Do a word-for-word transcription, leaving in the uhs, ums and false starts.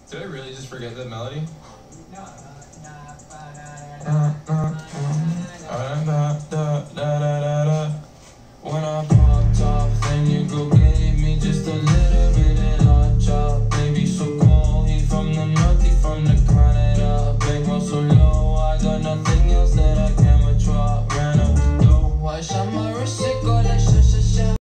Did I really just forget the melody? Uh,